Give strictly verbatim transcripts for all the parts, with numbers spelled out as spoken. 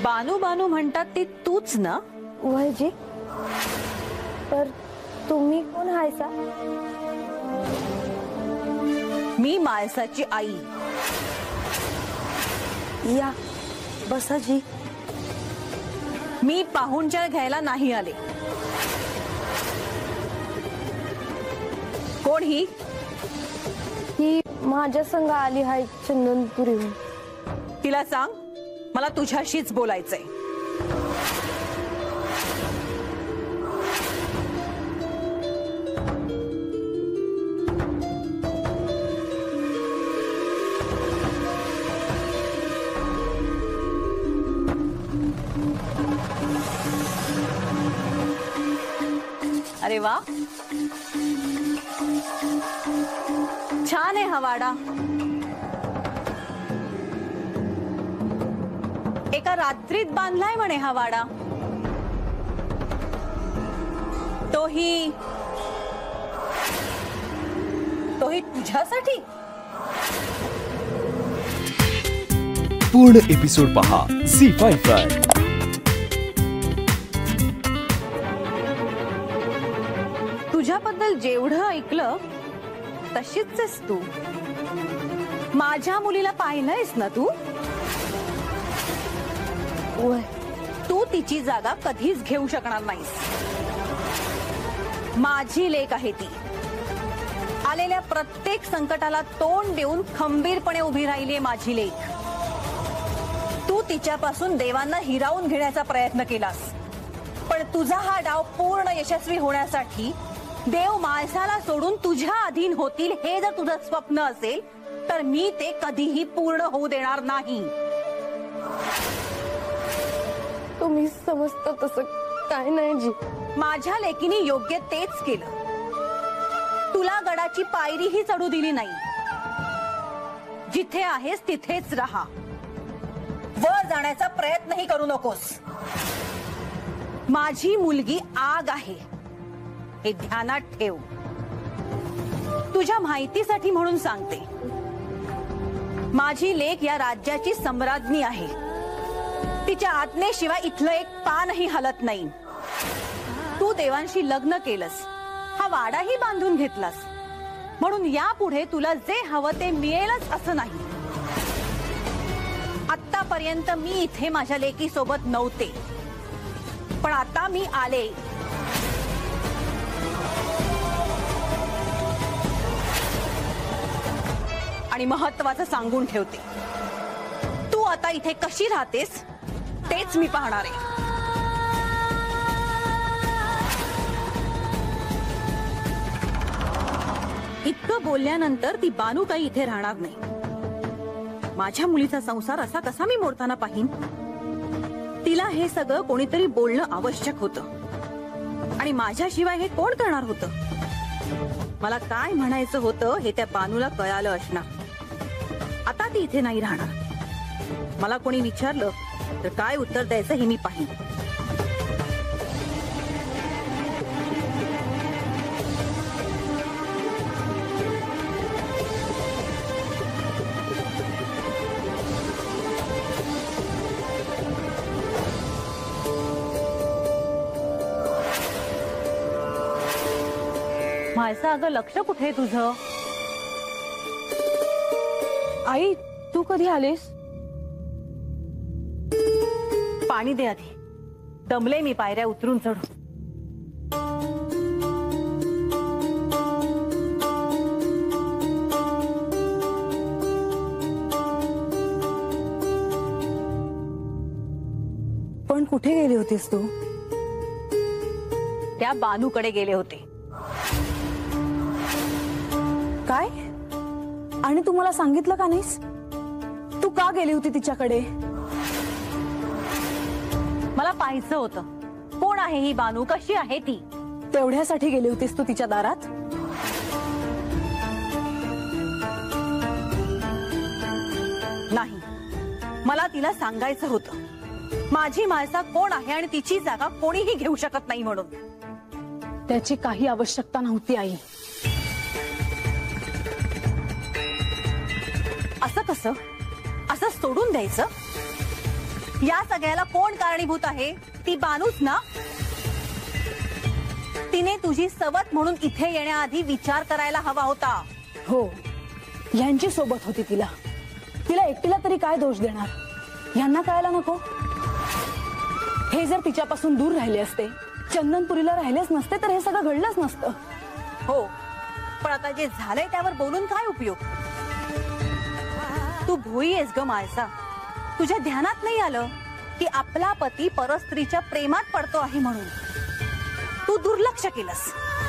बानू बानू म्हणतात ती तूच ना? वयजी, पर तुम्ही कोण हायसा? मी माळसाची आई. या बसा जी. मी पाहुणचार घ्यायला नाही आले. कोण ही? ही माझ्या संग आली हाय चंदनपुरीहून. तिला सांग मला तुझ्याशीच बोलायचंय. अरे वा, छान आहे हा वाडा. एका रात्रीत बांधलाय म्हणे हा वाडा. तोही तोही तुझ्यासाठी. पूर्ण एपिसोड पहा झी फाइव्ह वर. तुझ्याबद्दल जेवढं ऐकलं तशीच आहेस तू. माझ्या मुलीला पाहिलंयस ना तू? वय, तू तिची जागा कधीच घेऊ शकणार नाहीस. माझी लेक आहे ती. आलेल्या प्रत्येक संकटाला तोंड देऊन खंबीरपणे उभी राहिली माझी लेक. तू तिच्यापासून देवांना हिरावून घेण्याचा प्रयत्न केलास, पण तुझा हा डाव पूर्ण यशस्वी होण्यासाठी देव माळसाला सोडून तुझ्या अधीन होतील हे जर तुझं स्वप्न असेल तर मी ते कधीही पूर्ण होऊ देणार नाही. तुम्ही समजता तसं काय नाही जी. माझ्या लेकीने योग्य तेच केलं. तुला गडाची पायरीही चढू दिली नाही. जिथे आहेस तिथेच राहा. वर जाण्याचा प्रयत्नही करू नकोस. माझी मुलगी आग आहे हे ध्यानात ठेव. तुझ्या माहितीसाठी म्हणून सांगते, माझी लेक या राज्याची सम्राज्ञी आहे. तिच्या आज्ञेशिवाय इथलं एक पानही हलत नाही. तू देवांशी लग्न केलंस, हा वाडाही बांधून घेतलास, म्हणून यापुढे तुला जे हवं ते मिळेलच असं नाही. आतापर्यंत मी इथे माझ्या लेकी सोबत नव्हते, पण आता मी आले. आणि महत्वाचं सांगून ठेवते, तू आता इथे कशी राहतेस तेच मी पाहणार आहे. इतकं बोलल्यानंतर ती बानू काही इथे राहणार नाही. माझ्या मुलीचा संसार असा कसा मी मोडताना पाहीन? तिला हे सगळं कोणीतरी बोलणं आवश्यक होतं, आणि माझ्याशिवाय हे कोण करणार होतं? मला काय म्हणायचं होतं हे त्या बानूला कळालं असणार. आता ती इथे नाही राहणार. मला कोणी विचारलं तर काय उत्तर द्यायचं हे मी पाहीन. माळसा, अगं लक्ष कुठे तुझं? आई, तू कधी आलीस? पाणी दे आधी. दमले मी पायऱ्या उतरून चढू. पण कुठे गेली होतीस तू? त्या बानूकडे गेले होते. काय? आणि तू मला सांगितलं का नाहीस? तू का गेली होती तिच्याकडे? मला पाहायचं होतं, कोण आहे ही बानू, कशी आहे ती. तेवढ्यासाठी गेली होतीस तू तिच्या दारात? नाही, मला तिला सांगायचं होतं माझी माळसा कोण आहे आणि तिची जागा कोणीही घेऊ शकत नाही म्हणून. त्याची काही आवश्यकता नव्हती आई. असं कसं? असं सोडून द्यायचं? या सगळ्याला कोण कारणीभूत आहे? ती बानूच ना. तिने तुझी सवत म्हणून इथे येण्याआधी विचार करायला हवा होता. हो, यांची सोबत होती तिला. तिला एकटीला तरी काय दोष देणार? यांना कळायला नको. हे जर तिच्यापासून दूर राहिले असते, चंदनपुरीला राहिलेच नसते, तर हे सगळं घडलंच नसतं. हो, पण आता जे झालंय त्यावर बोलून काय उपयोग? तू भोई आहेस ग माळसा. तुझ्या ध्यानात नाही आलं की आपला पती परस्त्रीच्या प्रेमात पडतो आहे म्हणून. तू दुर्लक्ष केलंस.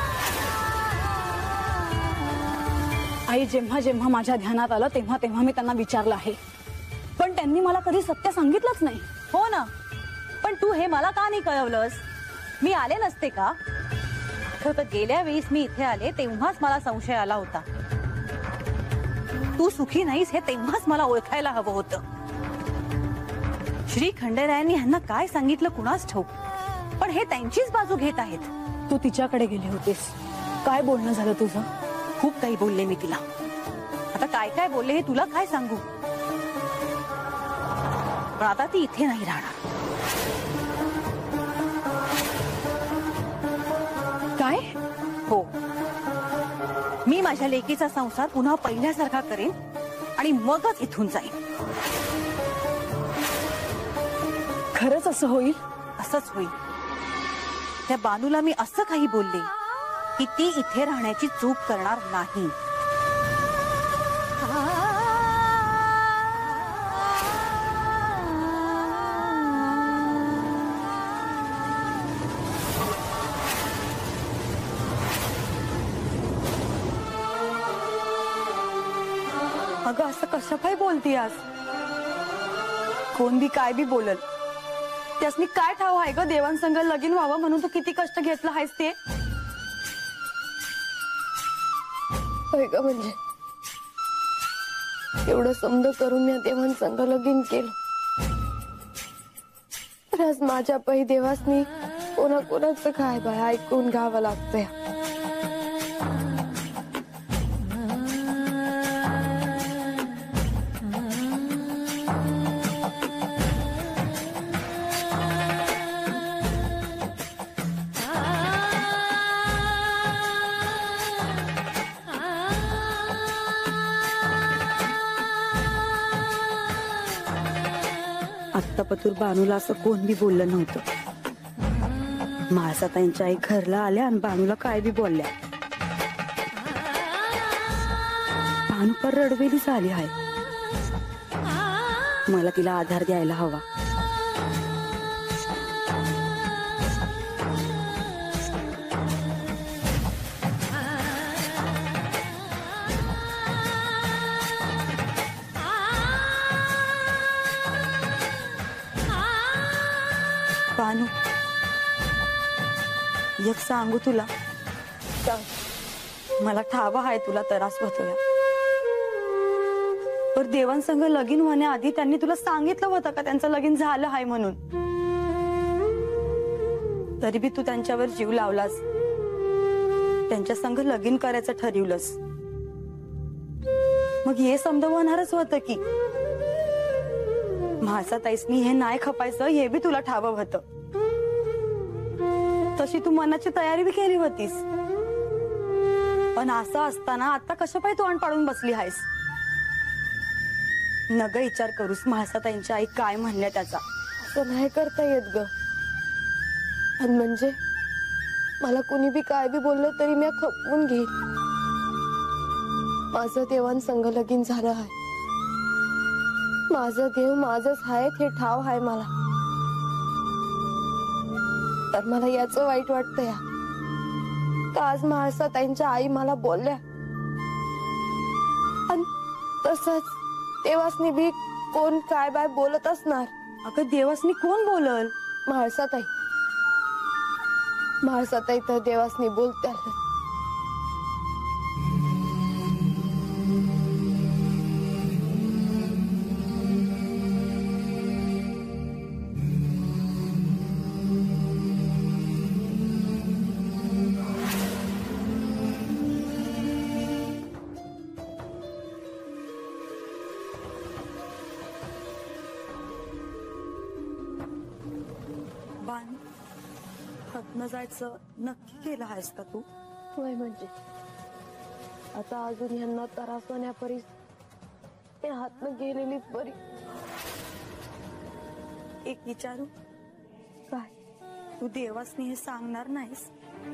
आई, जेव्हा जेव्हा माझ्या ध्यानात आलं तेव्हा तेव्हा मी त्यांना विचारलं आहे, पण त्यांनी मला कधी सत्य सांगितलंच नाही. हो ना, पण तू हे मला का नाही कळवलंस? मी आले नसते का? खरं तर गेल्या वेळेस मी इथे आले तेव्हाच मला संशय आला होता. तू सुखी नाहीस हे तेव्हाच मला ओळखायला हवं होतं. श्री खंडेरायांनी ह्यांना काय सांगितलं कुणास ठाऊक, पण हे त्यांचीच बाजू घेत आहेत. तू तिच्याकडे गेली होतीस, काय बोलणं झालं तुझं? खूप काही बोलले मी तिला. आता काय काय बोलले हे तुला काय सांगू? पण आता ती इथे नाही राहणार. काय? हो, मी माझ्या लेकीचा संसार पुन्हा पहिल्यासारखा करेन आणि मगच इथून जाईन. खरंच असं होईल? असंच होईल. त्या बानूला मी असं काही बोलले की ती इथे राहण्याची चूक करणार नाही. अगं, असं कसं काय बोलती आज? कोण बी काय बी बोलल, त्यासनी काय ठाव आहे ग देवांसंग लगीन व्हावं म्हणून तू किती कष्ट घेतलं आहेस ते? ग म्हणजे एवढं समज करून या देवांसंग लगीन केलं, तर आज माझ्या पै देवासनी कोणा कोणाचं काय बाय ऐकून घ्यावं लागतंय. आत्तापतूर बानूला असं कोण बी बोललं नव्हतं. माळसा त्यांच्या आई घरला आल्या आणि बानूला काय बी बोलल्या. बानू पर रडवेली झाली आहे. मला तिला आधार द्यायला हवा. बानू, एक सांगू तुला? मला ठावा आहे तुला त्रास होतोय, पर देवांसंग लगीन होण्याआधी त्यांनी तुला सांगितलं होतं का त्यांचं लगीन झालं आहे म्हणून? तरी बी तू त्यांच्यावर जीव लावलास, त्यांच्या संग लगीन करायचं ठरवलंस. मग हे समजवणारच होतं की म्हाळसा ताईसनी हे नाही खपायचं हे बी तुला ठावं होतं. तशी तू मनाची तयारी बी केली होतीस, पण असं असताना आता कशा पाय तोंड पाडून बसली आहेस? नग विचार करूस म्हाळसा ताईंची आई काय म्हणल्या त्याचा. असं नाही करता येत ग. आणि म्हणजे मला कुणी बी काय बी बोललं तरी मी खपवून घेईन. माझं देवांसंग लगीन झालं आहे. माझं देव माझंच आहे हे ठाव आहे मला. तर मला याचं वाईट वाटतं या का आज म्हाळसा ताईंच्या आई मला बोलल्या, आणि तसंच देवासनी बी कोण काय बाय बोलत असणार. अगं, देवासनी कोण बोलल? म्हाळसा ताई. म्हाळसा ताई तर देवासनी बोलत्या. बाण हतनं जायचं नक्की केलं आहेस का तू? होय म्हणजे आता अजून ह्यांना त्रास होण्यापरीस ते हातनं गेलेलीच बरी. एक विचारू, काय? तू देवासनी हे सांगणार नाहीस?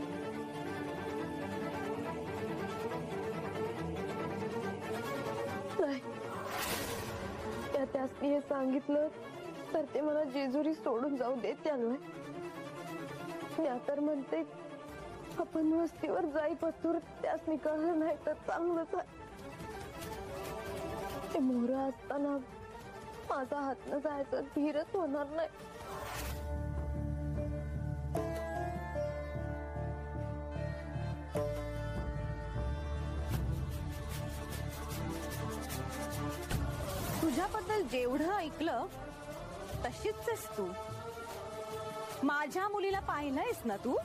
नाही, त्या त्यासनी हे सांगितलं तर ते मला जेजुरी सोडून जाऊ देत त्यानं. मी तर म्हणते आपण वस्तीवर जाई पतूर त्यासनी कळलं नाही तर चांगलंच आहे. ते मोहर असताना माझा हातनं जायचं धीरच होणार नाही. तुझ्याबद्दल जेवढं ऐकलं तशीच आहेस तू. माझ्या मुलीला पाहिलंयस ना तू?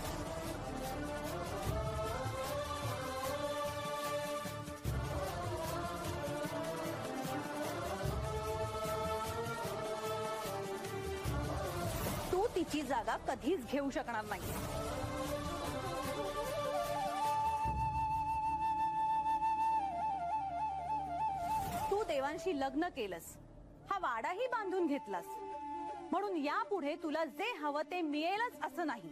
तू तिची जागा कधीच घेऊ शकणार नाही. तू देवांशी लग्न केलंस, हा वाडाही बांधून घेतलास, म्हणून यापुढे तुला जे हवं ते मिळेलच असं नाही.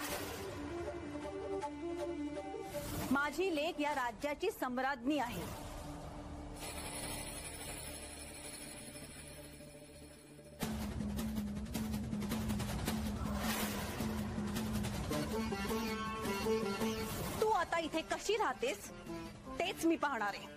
माझी लेक या राज्याची सम्राज्ञी आहे. तू आता इथे कशी राहतेस तेच मी पाहणार आहे.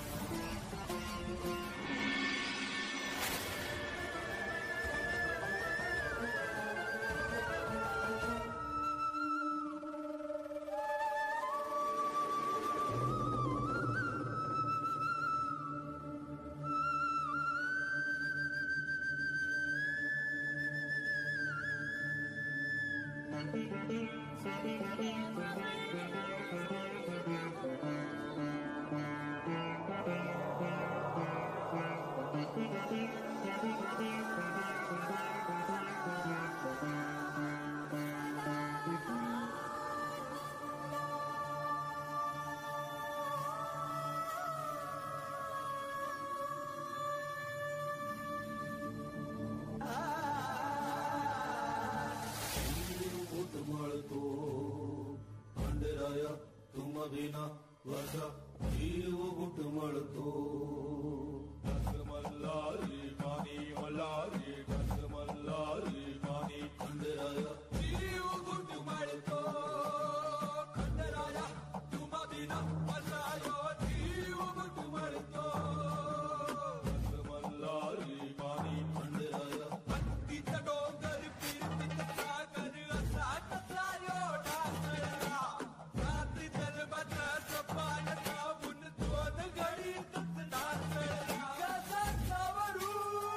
विना वर्षा जीव घुटमळतो. घस मल्हारी मानी मल्हारी घस मल्हारी मानी खंडराया जीव घुटमळतो. खंडराया तुम्हा विना वर्षायो जीव घुटमळतो. घस मल्हारी मानी खंडराया हत्तीचा डोंगर फिरतीचा सागर असा टकरायो ढासळला. रात्री दरबाचा सपान काबून दोन घडीतच ढासळला. कसा सावरू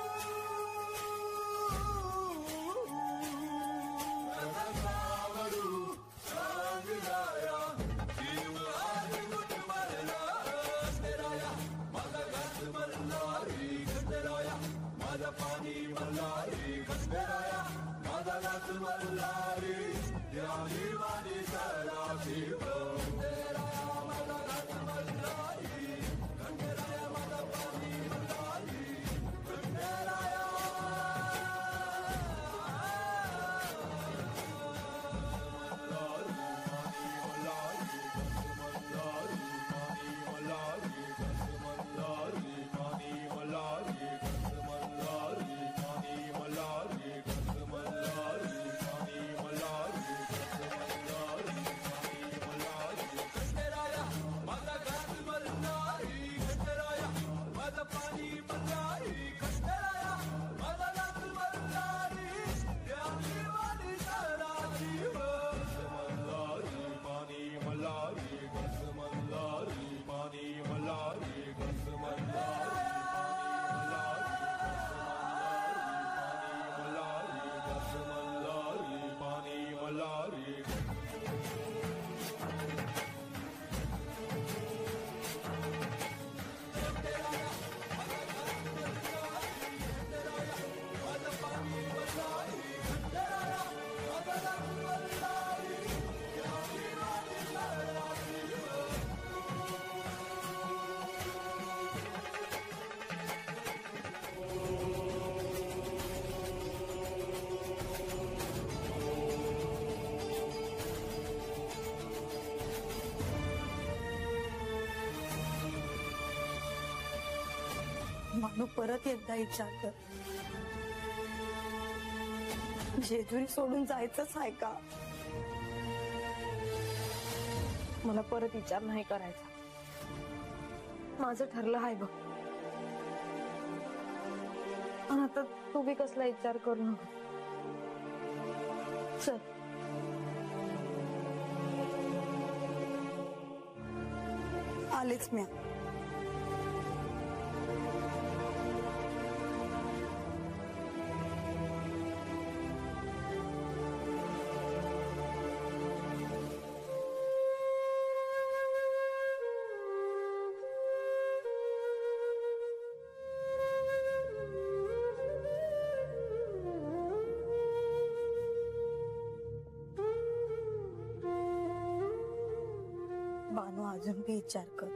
कसा सावरू सांगराया जीव आज घुटमळला. खंडराया माझा घास मल्हारी खंडराया माझा पाणी मल्हारी खंडराया माझा घास मल्हारी द्यावी वाणी करा शिव. खंडराया माझा घास मल्हारी खंडराया माझा पाणी मल्हारी खंडराया. मल्हारी मानू परत एकदा विचार कर. जेजुरी सोडून जायचंच आहे का? मला परत विचार नाही करायचा. माझं ठरलं आहे बघ. आणि आता तू बी कसला विचार करू नको. चल. आलेच म्या. बानू अजून बी विचार कर.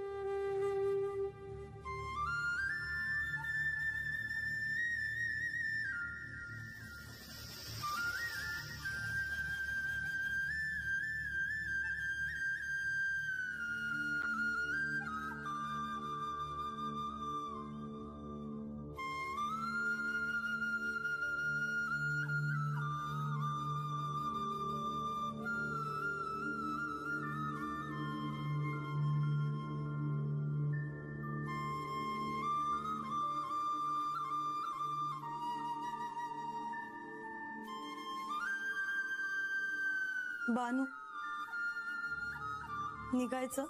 बानू निघायचं.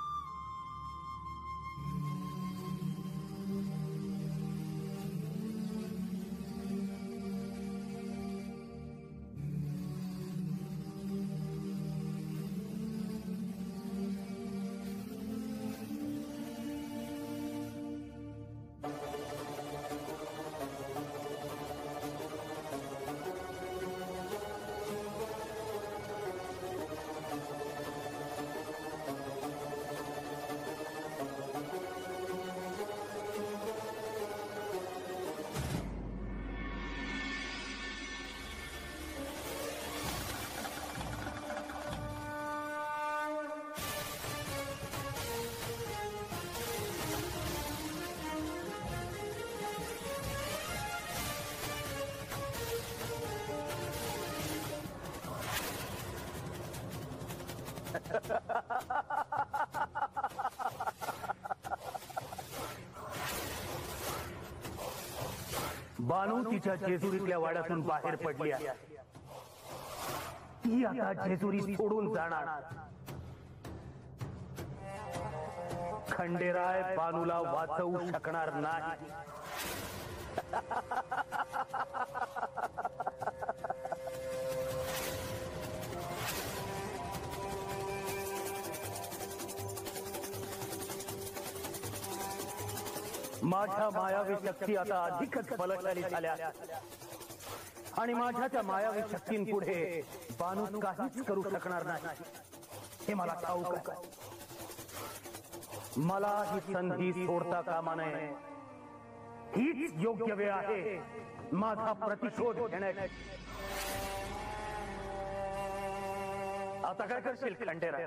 बानू तिच्या जेजुरीतल्या वाड्यातून बाहेर पडली आहे. ती आता जेजुरी सोडून जाणार. खंडेराय बानूला वाचवू शकणार नाही. माझ्या मायावी शक्ती आता अधिकच बलशाली झाल्या आणि माझ्या त्या मायावी शक्तींपुढे बानू काहीच करू शकणार नाही हे मला ठाऊक आहे. मला ही संधी सोडता कामा नये. हीच योग्य वेळ आहे माझा प्रतिशोध घेण्याची. आता काय करशील खंडेराय?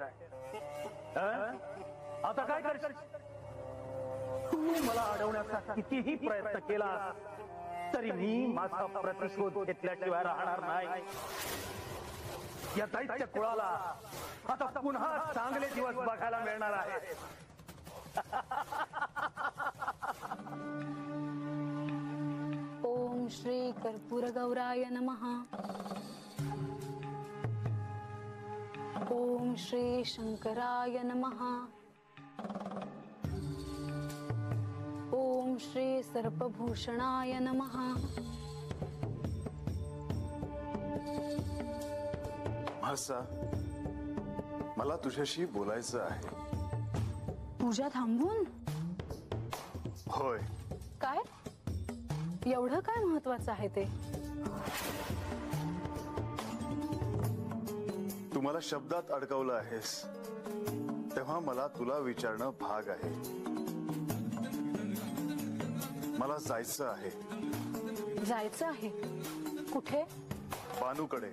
आता काय करशील? तू मला अडवण्याचा कितीही प्रयत्न केला तरी मी माझा प्रतिशोध घेतल्याशिवाय राहणार नाही. या दैत्य कुळाला आता पुन्हा चांगले दिवस बघायला मिळणार आहे. ओम श्री कर्पूर गौराय नमः. ओम श्री शंकराय नमः. ओम श्री सर्पभूषणाय नमः. मासा, मला तुझ्याशी बोलायचं आहे. पूजा थांबवून? होय. काय एवढं काय महत्वाचं आहे ते? तू मला शब्दात अडकवलं आहेस तेव्हा मला तुला विचारणं भाग आहे. मला जायचं आहे. जायचं आहे? कुठे? बानूकडे.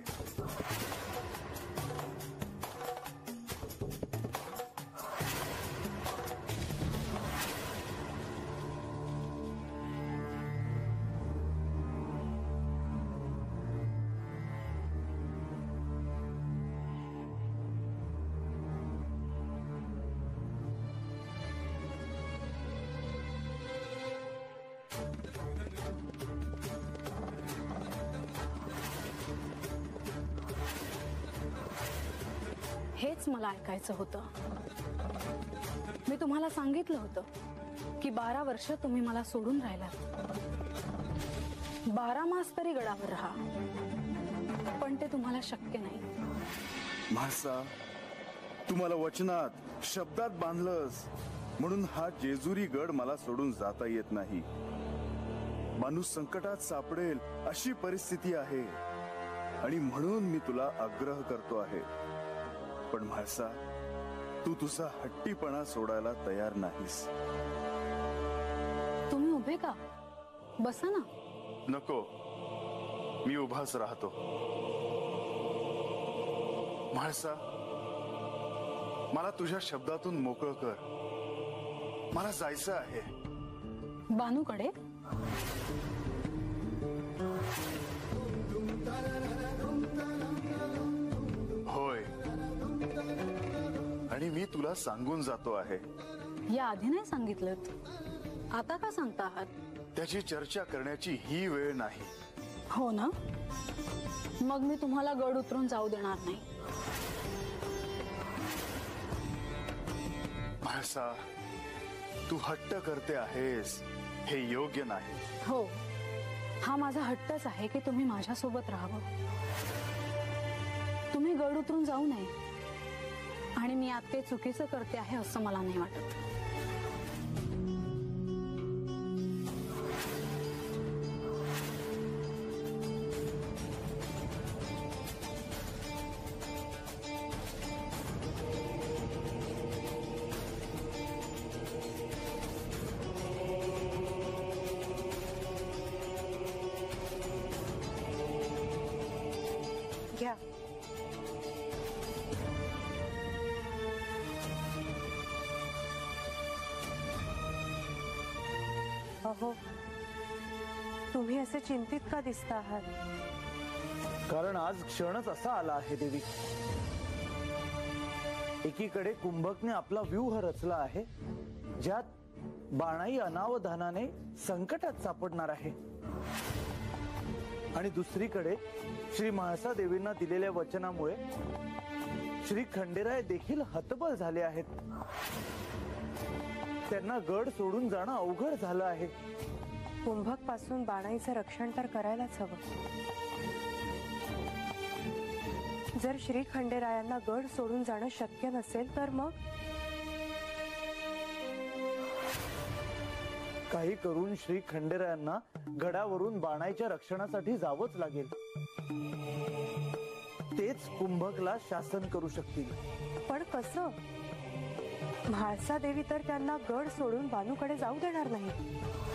हेच मला ऐकायचं होतं. मी तुम्हाला सांगितलं होतं की बारा वर्ष तुम्ही मला सोडून राहिलात. बारा मास तरी गडावर राहा, पण ते तुम्हाला शक्य नाही. म्हाळसा, तुम्हाला वचनात शब्दात बांधलंस म्हणून हा जेजुरी गड मला सोडून जाता येत नाही. माणूस संकटात सापडेल अशी परिस्थिती आहे आणि म्हणून मी तुला आग्रह करतो आहे. पण म्हाळसा, तू तुझा हट्टीपणा सोडायला तयार नाहीस. तुम्ही उभे का? बसा ना. नको, मी उभाच राहतो. म्हाळसा, मला तुझ्या शब्दातून मोकळं कर. मला जायचं आहे. बानूकडे? होय, आणि मी तुला सांगून जातो आहे. या आधी नाही सांगितलं, आता का सांगता आहात? त्याची चर्चा करण्याची ही वेळ नाही. हो ना, मग मी तुम्हाला गड उतरून जाऊ देणार नाही. म्हाळसा, तू हट्ट करते आहेस, हे योग्य नाही. हो, हा माझा हट्टच आहे की तुम्ही माझ्या सोबत राहावं. तुम्ही गड उतरून जाऊ नये, आणि मी आत काही चुकीचं करते आहे असं मला नाही वाटत. घ्या. अहो, तुम्ही असे चिंतित का दिसता आहात? कारण आज क्षणच असा आला आहे देवी. एकीकडे कुंभकने आपला व्यूह रचला आहे, ज्यात बाणाई अनावधानाने संकटात सापडणार आहे, आणि दुसरीकडे श्री म्हाळसा देवींना दिलेल्या वचनामुळे श्री खंडेराय देखील हतबल झाले आहेत. त्यांना गड सोडून जाणं अवघड झालं आहे. कुंभक पासून बाणाईचं रक्षण तर करायलाच हवं. जर श्री खंडेरायांना गड सोडून जाणं शक्य नसेल तर मग काही करून श्री खंडेरायांना गडावरून बाणाईच्या रक्षणासाठी जावंच लागेल. तेच कुंभकला शासन करू शकतील. पण कसं? म्हाळसा देवी तर त्यांना गड सोडून बानूकडे जाऊ देणार नाही.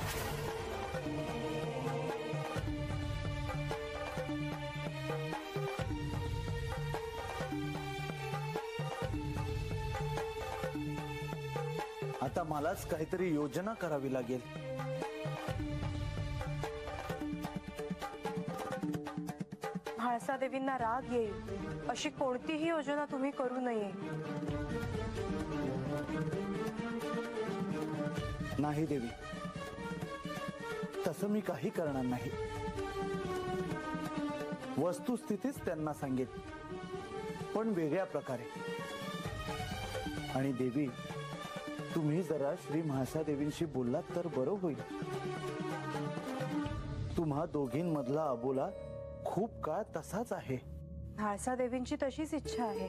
आता मलाच काहीतरी योजना करावी लागेल. म्हाळसा देवींना राग येईल अशी कोणतीही योजना तुम्ही करू नये. नाही देवी, तसं मी काही करणार नाही. वस्तुस्थितीच त्यांना सांगेल, पण वेगळ्या प्रकारे. आणि देवी, तुम्ही जरा श्री म्हाळसा देवींशी बोललात तर बरं होईल. तुम्हा दोघींमधला अबोला खूप काळ तसाच आहे. म्हाळसा देवींची तशीच इच्छा आहे,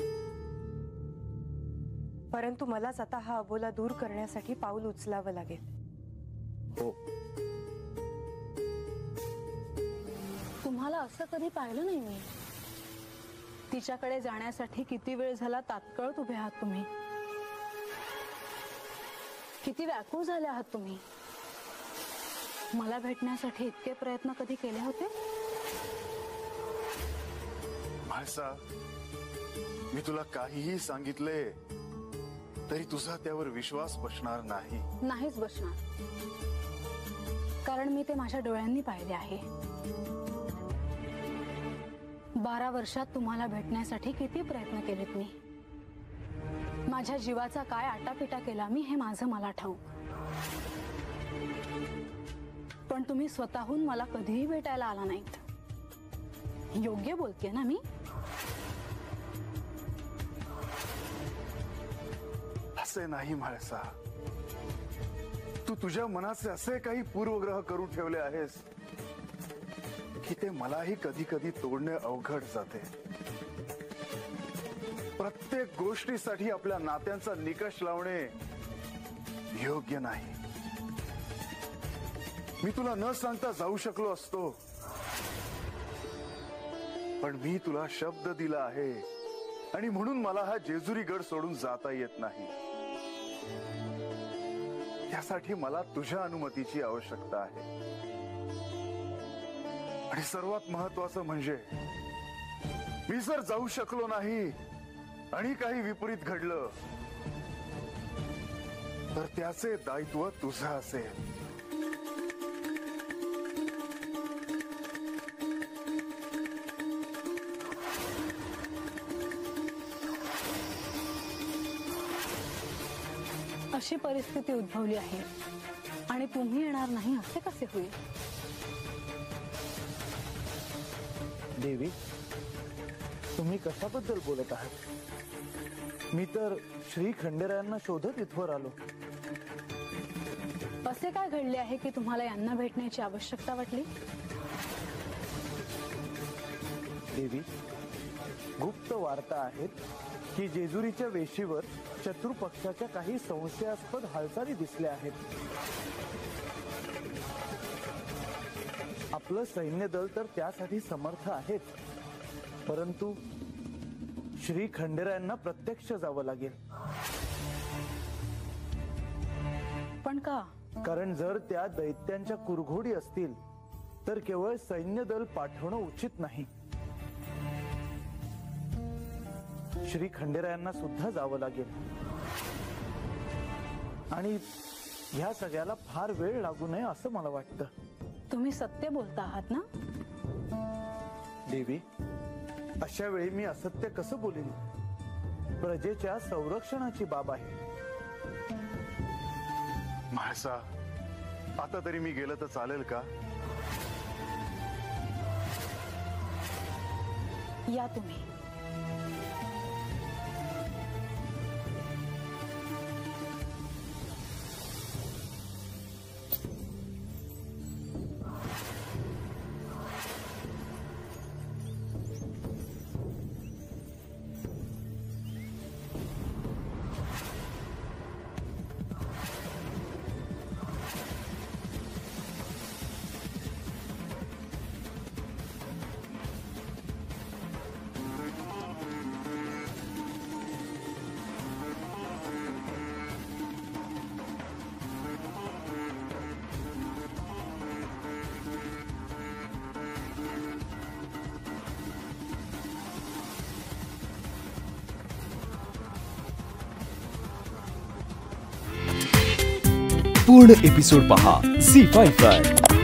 परंतु मलाच आता हा अबोला दूर करण्यासाठी पाऊल उचलावं लागेल. हो. तुम्हाला असं कधी पाहिलं नाही मी. तिच्याकडे जाण्यासाठी किती वेळ झाला तात्काळ उभे आहात तुम्ही. किती व्याकुळ झाले आहात तुम्ही. मला भेटण्यासाठी इतके प्रयत्न कधी केले होते? म्हाळसा, मी तुला काहीही सांगितले तरी तुझा त्यावर विश्वास बसणार नाही. नाहीच बसणार, कारण मी ते माझ्या डोळ्यांनी पाहिले आहे. बारा वर्षात तुम्हाला भेटण्यासाठी किती प्रयत्न केलेत मी. माझ्या जीवाचा काय आटापिटा केला मी हे माझं मला ठाऊक. पण तुम्ही स्वतःहून मला कधीही भेटायला आला नाहीत. योग्य बोलतेय ना मी? असे नाही म्हाळसा. तू तुझ्या मनाचे असे काही पूर्वग्रह करून ठेवले आहेस की ते मलाही कधी कधी तोडणे अवघड जाते. प्रत्येक गोष्टीसाठी आपल्या नात्यांचा निकष लावणे योग्य नाही. मी तुला न सांगता जाऊ शकलो असतो, पण मी तुला शब्द दिला आहे आणि म्हणून मला हा जेजुरी गड सोडून जाता येत नाही. त्यासाठी मला तुझ्या अनुमतीची आवश्यकता आहे. आणि सर्वात महत्वाचं म्हणजे मी जर जाऊ शकलो नाही आणि काही विपरीत घडलं तर त्याचे दायित्व तुझं असेल. अशी परिस्थिती उद्भवली आहे आणि तुम्ही येणार नाही असे कसे होईल? देवी, तुम्ही कशाबद्दल बोलत आहात? मी तर श्री खंडेरायांना शोधत इथवर आलो. असे काय घडले आहे की तुम्हाला यांना भेटण्याची आवश्यकता वाटली? देवी, गुप्त वार्ता आहेत की जेजुरीच्या वेशीवर शत्रू पक्षाच्या काही संशयास्पद हालचाली दिसल्या आहेत. आपलं सैन्य दल तर त्यासाठी समर्थ आहेच, परंतु श्री खंडेरायांना प्रत्यक्ष जावं लागेल. पण का? कारण जर त्या दैत्यांच्या कुरघोडी असतील तर केवळ सैन्य दल पाठवणं उचित नाही. श्री खंडेरायांना सुद्धा जावं लागेल आणि ह्या सगळ्याला फार वेळ लागू नये असं मला वाटतं. तुम्ही सत्य बोलता आहात ना? देवी, अशा वेळी मी असत्य कसं बोलीन? प्रजेच्या संरक्षणाची बाब आहे. म्हाळसा, आता तरी मी गेलं तर चालेल का? या तुम्ही. पूर्ण एपिसोड पहा झी फाईव्ह वर.